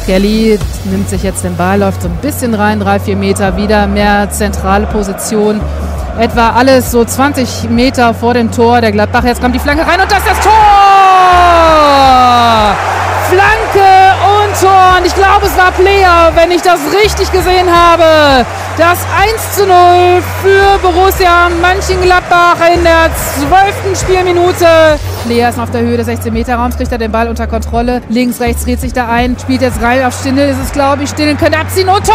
Skelly nimmt sich jetzt den Ball, läuft so ein bisschen rein, 3-4 Meter, wieder mehr zentrale Position. Etwa alles so 20 Meter vor dem Tor der Gladbach. Jetzt kommt die Flanke rein und das ist das Tor! Flanke und Tor. Und ich glaube, es war Player, wenn ich das richtig gesehen habe. Das 1:0 für Borussia Mönchengladbach in der 12. Spielminute. Player ist noch auf der Höhe des 16-Meter-Raums, kriegt er den Ball unter Kontrolle. Links, rechts dreht sich da ein, spielt jetzt rein auf Stindl. Das ist, glaube ich, Stindl könnte abziehen und Tor!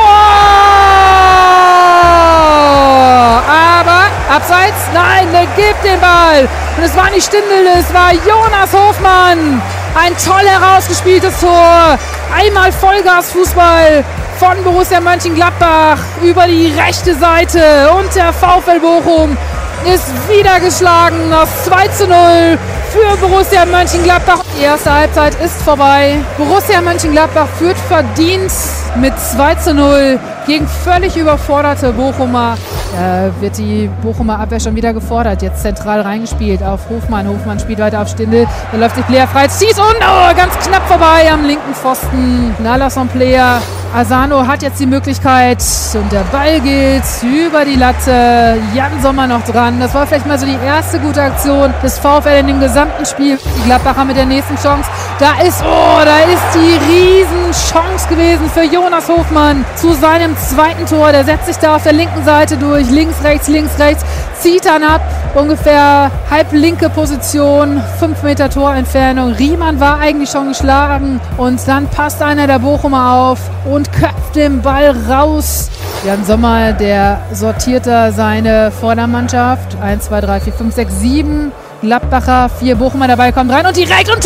Aber abseits, nein, der gibt den Ball. Und es war nicht Stindl, es war Jonas Hofmann. Ein toll herausgespieltes Tor. Einmal Vollgas-Fußball von Borussia Mönchengladbach über die rechte Seite. Und der VfL Bochum ist wieder geschlagen. Das 2:0 für Borussia Mönchengladbach. Die erste Halbzeit ist vorbei. Borussia Mönchengladbach führt verdient mit 2:0 gegen völlig überforderte Bochumer. Da wird die Bochumer Abwehr schon wieder gefordert. Jetzt zentral reingespielt auf Hofmann. Hofmann spielt weiter auf Stindl. Da läuft sich Player frei. Schießt und ganz knapp vorbei am linken Pfosten. Nalason Player. Asano hat jetzt die Möglichkeit und der Ball geht über die Latte. Jan Sommer noch dran. Das war vielleicht mal so die erste gute Aktion des VfL in dem gesamten Spiel. Die Gladbacher mit der nächsten Chance. Da ist die Riesenchance gewesen für Jonas Hofmann zu seinem zweiten Tor. Der setzt sich da auf der linken Seite durch. Links, rechts, zieht dann ab. Ungefähr halblinke Position, 5 Meter Torentfernung. Riemann war eigentlich schon geschlagen und dann passt einer der Bochumer auf und köpft den Ball raus. Jan Sommer, der sortiert da seine Vordermannschaft. 1, 2, 3, 4, 5, 6, 7 Gladbacher, 4 Bochumer, der Ball kommt rein und direkt und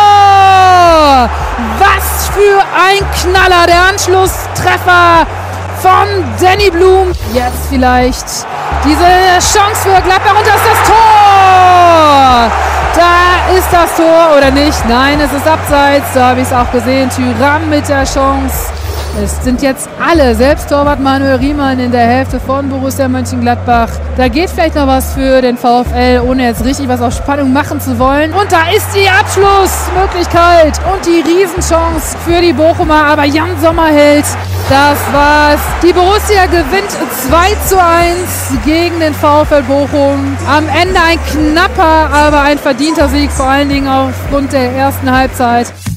Tor! Was für ein Knaller, der Anschlusstreffer von Danny Blum. Jetzt vielleicht diese Chance für Gladbach und das ist das Tor! Da ist das Tor oder nicht? Nein, es ist abseits. Da habe ich es auch gesehen. Thuram mit der Chance. Es sind jetzt alle, selbst Torwart Manuel Riemann in der Hälfte von Borussia Mönchengladbach. Da geht vielleicht noch was für den VfL, ohne jetzt richtig was auf Spannung machen zu wollen. Und da ist die Abschlussmöglichkeit und die Riesenchance für die Bochumer. Aber Jan Sommer hält. Das war's. Die Borussia gewinnt 2:1 gegen den VfL Bochum. Am Ende ein knapper, aber ein verdienter Sieg, vor allen Dingen aufgrund der ersten Halbzeit.